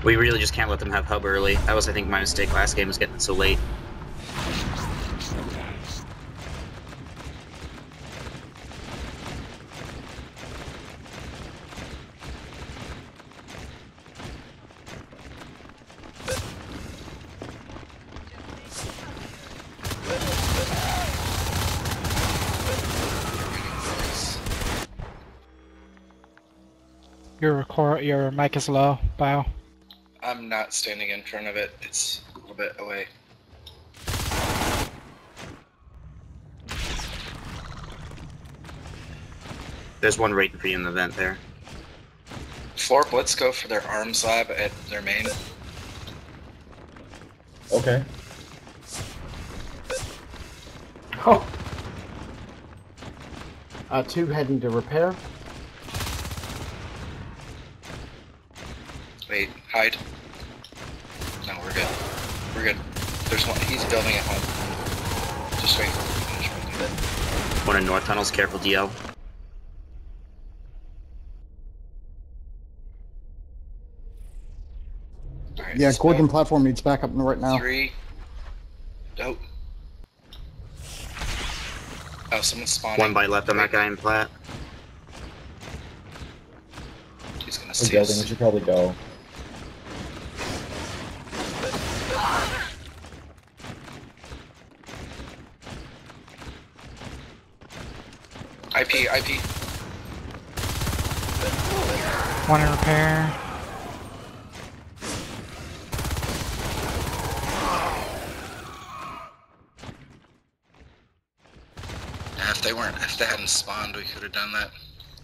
We really just can't let them have hub early. That was, I think, my mistake last game, was getting it so late. Your mic is low, Bio. I'm not standing in front of it. It's a little bit away. There's one waiting for you in the vent there. Florp, let's go for their arms lab at their main. Okay. Oh. 2 heading to repair. Wait, hide. No, we're good. We're good. There's one. He's building at home. Just wait for him to finish building. One in North Tunnels, careful DL. Right, Yeah, Gordon platform needs backup right now. 3. Nope. Oh, someone's spawning. One by left on that guy in plat. He's gonna We're see building, we us. should probably go. IP. One in repair. Yeah, if they hadn't spawned, we could have done that.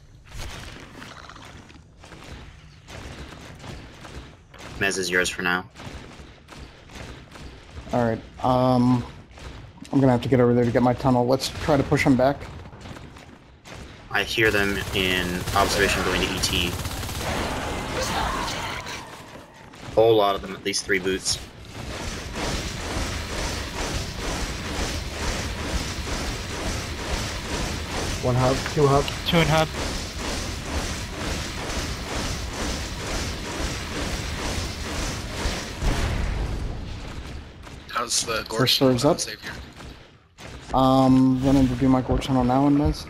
Mez is yours for now. Alright, I'm gonna have to get over there to get my tunnel. Let's try to push them back. I hear them in observation going to ET. Whole lot of them, at least 3 boots. One hub, 2 hub. 2 in hub. How's the First Gorge serves up. Xavier? Running to do my core tunnel now in this.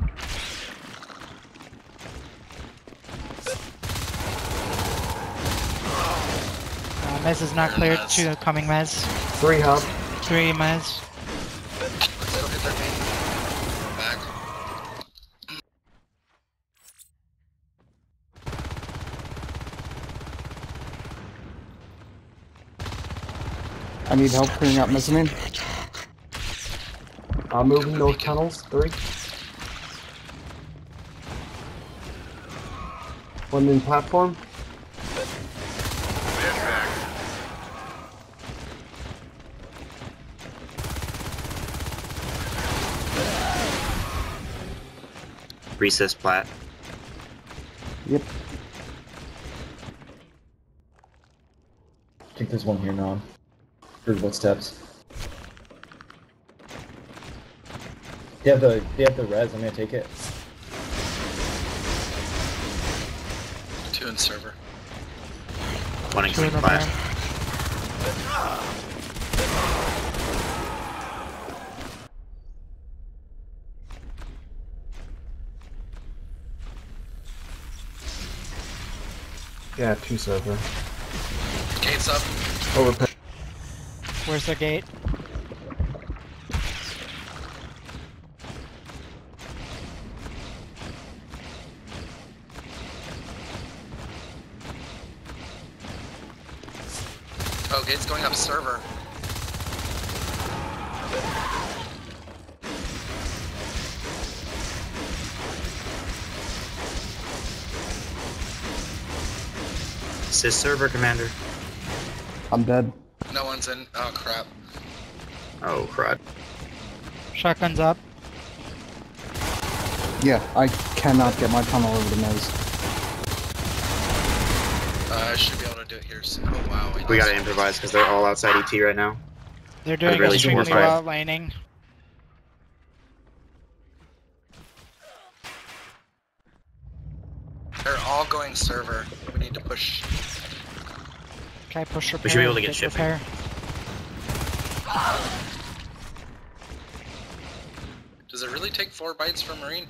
Mez is not cleared. 2 coming Mez. 3 hub. 3 Mez. Let's go hit their main. Back. I need help clearing out mezzanine. Moving those tunnels. 3. One in platform. Recess plat. Yep. I think there's one here now. Heard footsteps. They have the res, I'm gonna take it. 2 in server. One in 2 in plat. repair. Yeah, 2 server. Gates up. Over. Where's the gate? Oh, gate's going up server. Sys server, Commander. I'm dead. No one's in. Oh, crap. Oh, crud. Shotgun's up. Yeah, I cannot get my tunnel over the nose. I should be able to do it here soon. Oh, wow. We gotta improvise because they're all outside ET right now. They're doing really extremely short fight. well laning. They're all going server. We need to push. Okay, push repair. We should be able to get shipping. repair. Does it really take 4 bites for Marine?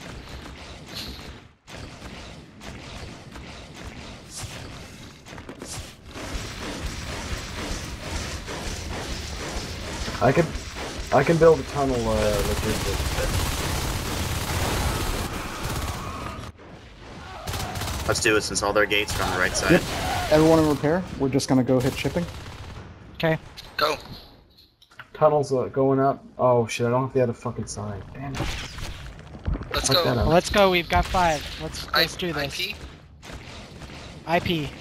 I can build a tunnel logistic. Let's do it since all their gates are on the right side. Yep. Everyone in repair. We're just gonna go hit shipping. Okay. Go. Tunnels going up. Oh shit! I don't have the other fucking side. Damn it. Let's Fuck go. that up. Well, let's go. We've got 5. Let's do this. IP? IP.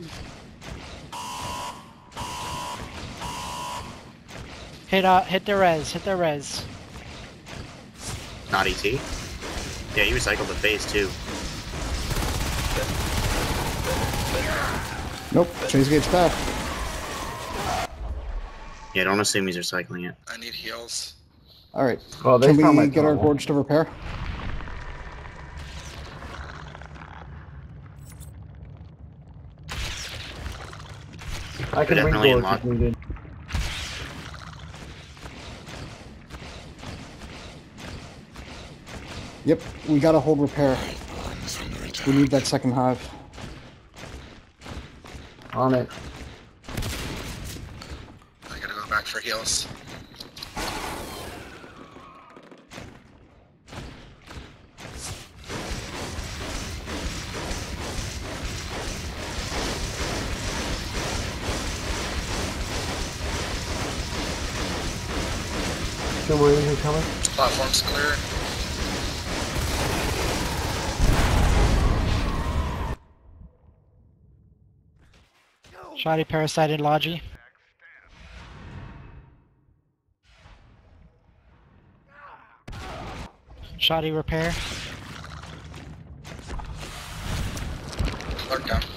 Hit the res. Hit the res. Not ET. Yeah, you recycled the phase too. Nope. Chase gate's back. Yeah, don't assume he's recycling it. I need heals. All right. Oh, they Can found my we get our tunnel. gorge to repair? I can Definitely regorge unlock. if needed. Yep. We gotta hold repair. We need that second hive. On it. I gotta go back for heals. Two Marines are coming. Platform's clear. Shoddy parasited Logi. Shoddy repair. Lurk down.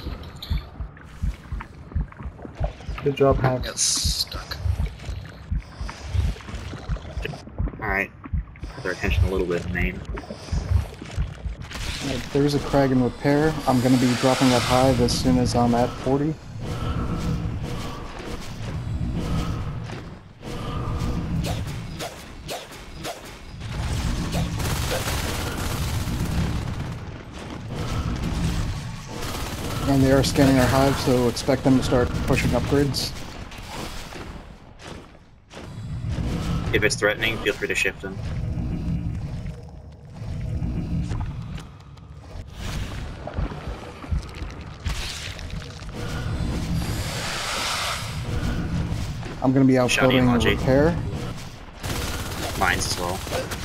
Good job, Hack. Gets stuck. Alright. Put their attention a little bit, main. All right, there's a crag in repair. I'm gonna be dropping that hive as soon as I'm at 40. And they are scanning our hive, so expect them to start pushing upgrades. If it's threatening, feel free to shift them. I'm gonna be Shoddy and outbuilding Logi. repair. Mines as well.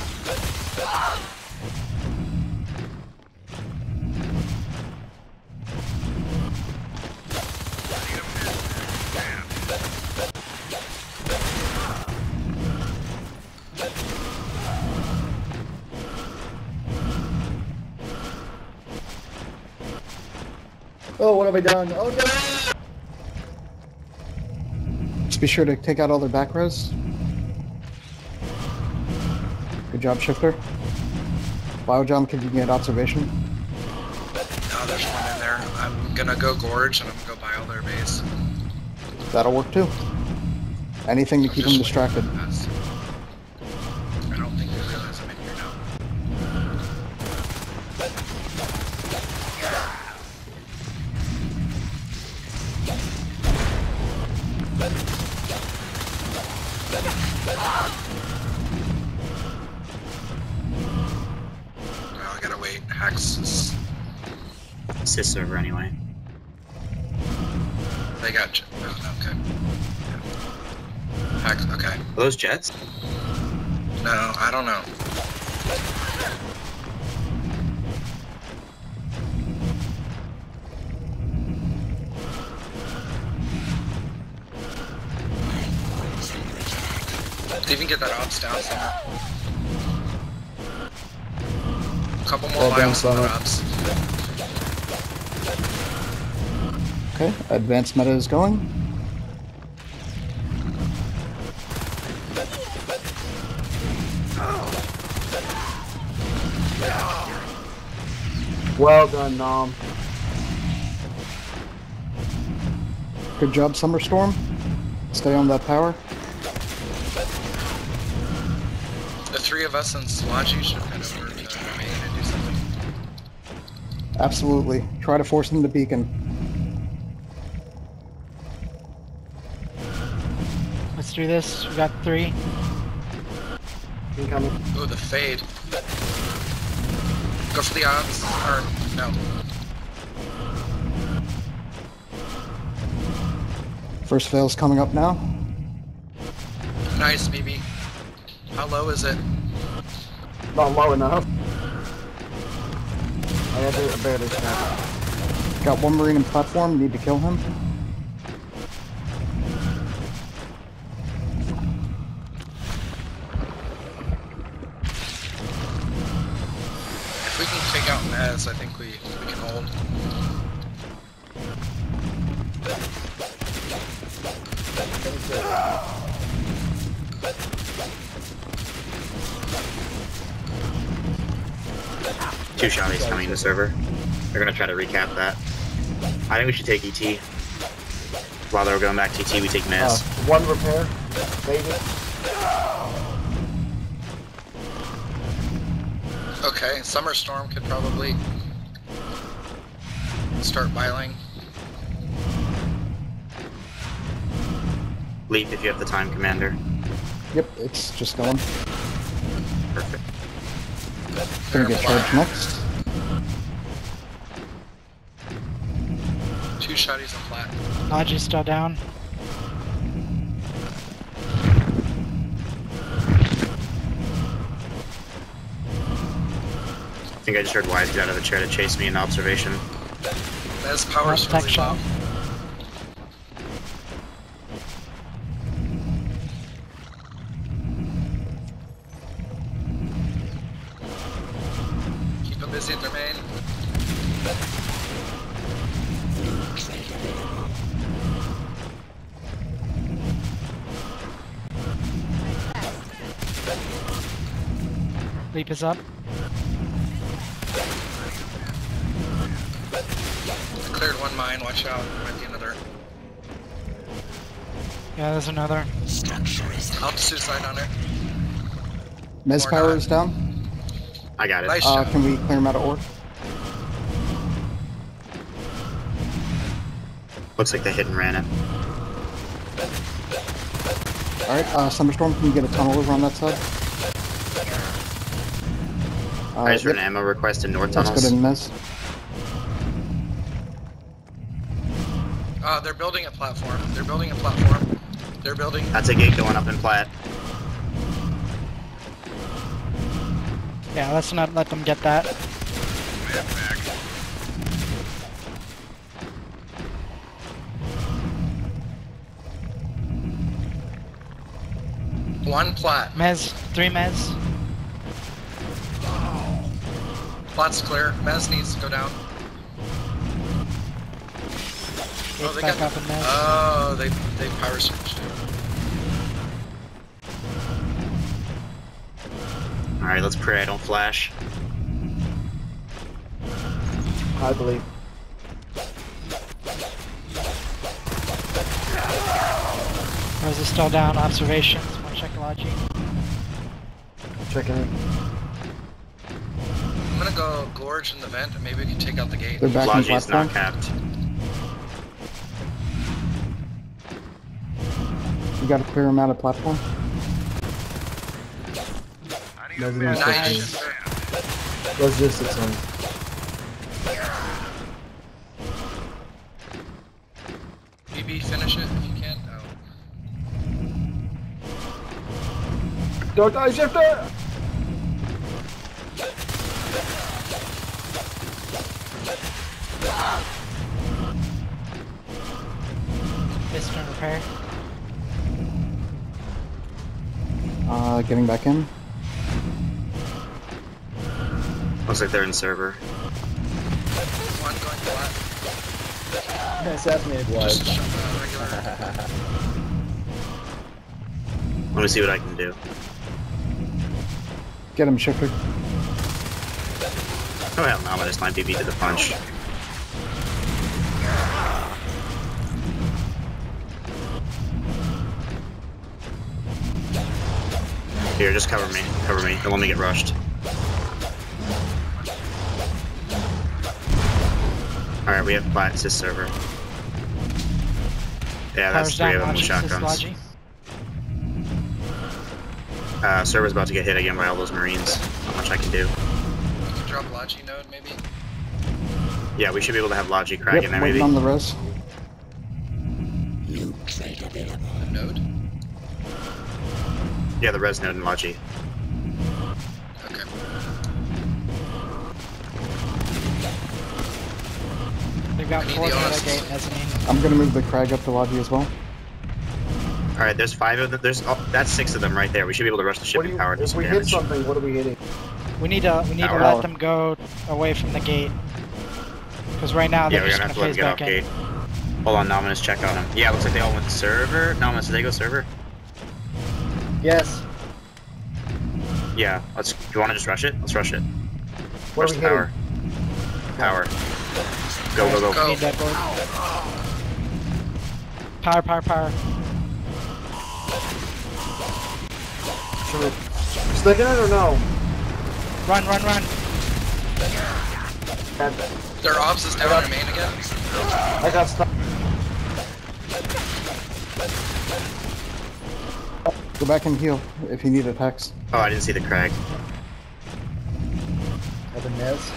Oh, what have I done? Oh no! Just be sure to take out all their back res. Good job, Shifter. Biojump, can you get observation? No, there's one in there. I'm gonna go gorge and I'm gonna go buy all their base. That'll work too. Anything to keep them distracted. That's- I don't think they realize I'm in here now. No, I gotta wait. Hex is... Sys server anyway. They got you. Oh, okay. Hex, okay. Are those jets? No, I don't know. Did you even get that ops down somewhere? Couple more Well done, miles on the Summit. ops. Okay, advanced meta is going. Well done, Nom. Good job, Summerstorm. Stay on that power. The three of us in Swaji should head over to main and do something. Absolutely. Try to force them to beacon. Let's do this. We got 3. Incoming. Ooh, the fade. Go for the odds. Or, no. First fail's coming up now. Nice, BB. How low is it? Not low enough. I had to barely snap. Got one Marine in platform, need to kill him. If we can take out Mez, I think we can hold. Two shotties coming to server. They're gonna try to recap that. I think we should take ET. While they're going back to ET, we take Mez. One repair. Maybe. Okay, Summerstorm could probably start biling. Leap if you have the time, Commander. Yep, it's just going. Perfect. Gonna get charged next. Two shotties on flat. Logi's still down. I think I just heard Wise get out of the chair to chase me in observation. Mez power's really Protection. low. Keep them busy at their main. Leap is up. I cleared one mine, watch out. There might be another. Yeah, there's another. Out suicide on her. Mez Or power not. is down. I got it. Nice shot. Can we clear him out of orb? Looks like they hit and ran it. Alright, Summerstorm, can you get a tunnel over on that side? I just heard Yep, an ammo request in North let's Tunnels. go to Mez. They're building a platform. They're building a platform. They're building. That's a gate going up in Platt. Yeah, let's not let them get that. One plat. Mez, 3 Mez. Plat's clear. Mez needs to go down. Gate's they back got. up in Mez. Oh, they power surged. Alright, let's pray I don't flash. I believe. Rose is still down. Observations. Want to check Logi? Checking it. I'm gonna go gorge in the vent and maybe we can take out the gate. They're back on Logi is platform. not capped. You gotta clear him out of platform. Resident Nice. station. Logistics on. BB, finish it if you can. Oh. Don't die, shifter! Piston repair. Getting back in. Looks like they're in server. One going flat. Assassinated Just Wise. regular. Let me see what I can do. Get him, Shifter. Oh hell no, I'm gonna snipe BB to the punch. Here, just cover me. Cover me. Don't let me get rushed. Alright, we have flat sys server. Yeah, that's Powers 3 of down, them with Logi, sys shotguns. Logi. Server's about to get hit again by all those Marines. Not much I can do. You can drop Logi node, maybe? Yeah, we should be able to have Logi crag Yep, in there, waiting maybe. on the res. The node? Yeah, the res node and Logi. Okay. They've got I need 4 the at honest. the gate, mezzanine. I'm gonna move the crag up to Lodgy as well. Alright, there's 5 of them. That's 6 of them right there. We should be able to rush the ship What do and you, power and do if some we hit damage. something, what are we hitting? We need to Power. let them go away from the gate. Because right now Yeah, they're we're just gonna gonna have to let them phase get off back in. gate. Hold on, Nominous, check on them. Yeah, looks like they all went to server. Nominous, did they go server? Yes. Yeah, do you want to just rush it? Let's rush it. What Rush are the we power. Power. Go, go, go. Go. Need that board. Power, power, power. Should we stick in it or no? Run, run, run. Their obs is down their main again. I got stuck. Go back and heal if you need attacks. Oh, I didn't see the crag. Have a Nez.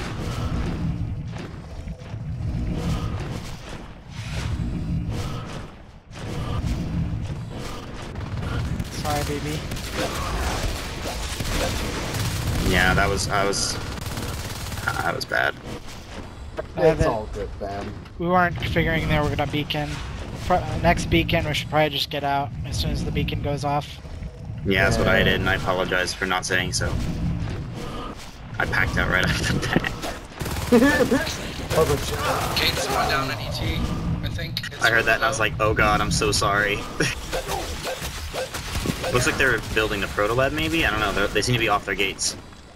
Sorry, baby. Yeah, that was bad. It's all good, fam. We weren't figuring they were gonna beacon. Next beacon, we should probably just get out as soon as the beacon goes off. Yeah, that's what I did, and I apologize for not saying so. I packed out right off the bat. Gate's going down at ET, I think. It's I heard that and I low. was like, oh god, I'm so sorry. Looks like they're building the protolab maybe? I don't know, they seem to be off their gates.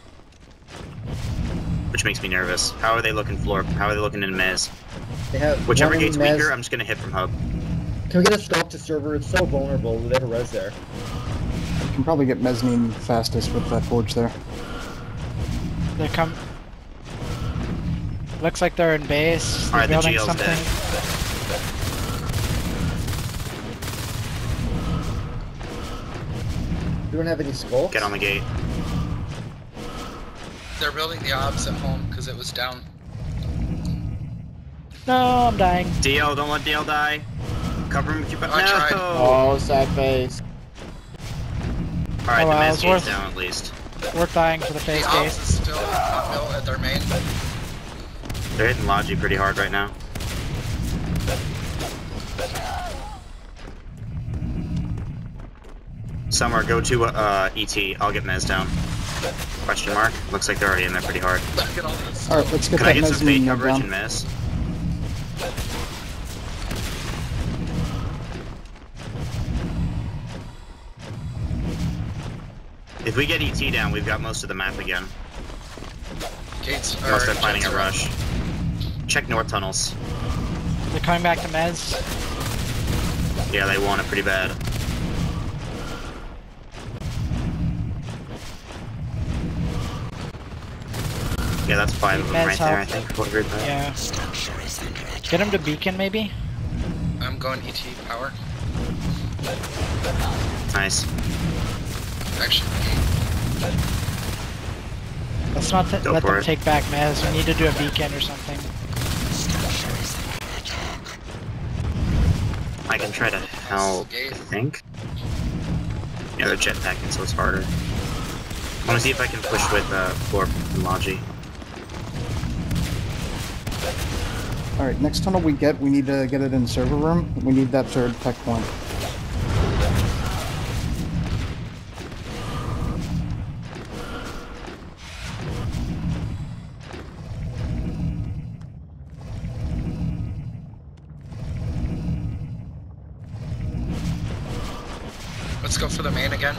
Which makes me nervous. How are they looking floor? How are they looking in Mez? They have Whichever one in gate's Nez. weaker, I'm just gonna hit from hub. Can we get a scope to server? It's so vulnerable. They have a res there. You can probably get mezzanine fastest with that forge there. They come. Looks like they're in base. They're Alright, the building GL's something. dead. We don't have any scopes. Get on the gate. They're building the obs at home because it was down. No, I'm dying. DL, don't let DL die. Cover him, keep up. I tried. No! Oh, sad face. Alright, Oh, the well, Mez it's gate's worth- down at least. We're dying for the The phase obs gate. is still not built at their main. They're hitting Logi pretty hard right now. Somewhere, go to ET. I'll get Mez down. Question mark. Looks like they're already in there pretty hard. Look at all these. Alright, let's get Can I that get some fade mezzanine node coverage down. and Mez? If we get ET down, we've got most of the map again. Gates are. Unless they're planning a jets are- rush. Check north tunnels. They're coming back to Mez. Yeah, they want it pretty bad. Yeah, that's 5 of them Mez right there, I help. think. What group that? Yeah. Get them to beacon, maybe? I'm going ET power. Nice. Actually, Let's not Go let for them it. take back Mez. We need to do a beacon or something. I can try to help, I think. Yeah, they're jetpacking, so it's harder. I want to see if I can push with floor and Logi. Alright, next tunnel we get, we need to get it in server room. We need that third tech point. let's go for the main again.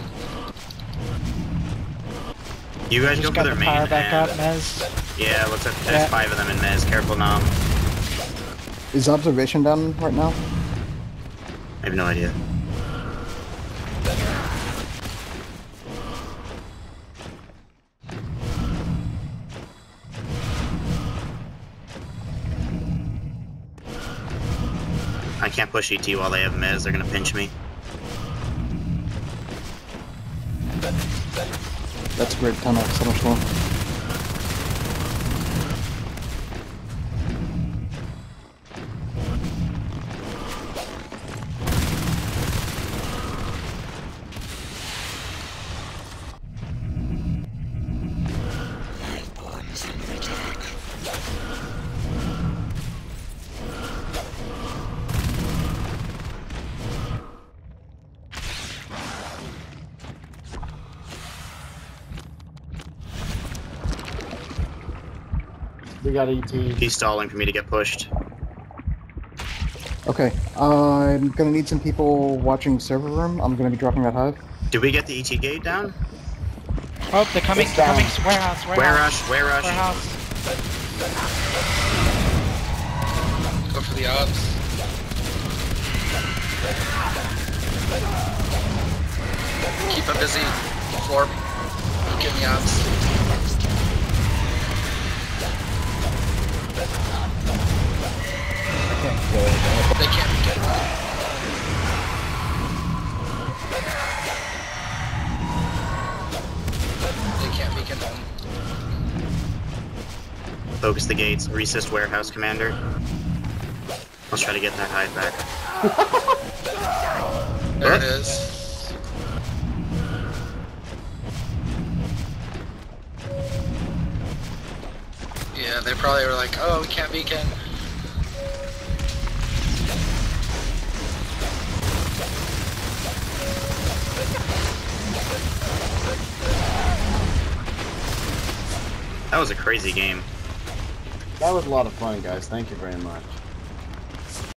You guys Just go got for their the main power back up, and... Mez. Yeah, looks like there's Yeah. 5 of them in Mez. Careful, Nom. Is observation down right now? I have no idea. I can't push ET while they have Miz. They're gonna pinch me. That's a great time out Summer Storm. We got ET. He's stalling for me to get pushed. Okay, I'm gonna need some people watching server room. I'm gonna be dropping that hive. Did we get the ET gate down? Oh, they're coming. It's They're down. coming. Warehouse. Where rush? Warehouse. Go for the odds. Keep him busy. Floor. Give me odds. They can't be good. They can't be condoned. Focus the gates. Resist warehouse commander. Let's try to get that hive back. There it is. Yeah, they probably were like, oh, we can't beacon. That was a crazy game. That was a lot of fun, guys. Thank you very much.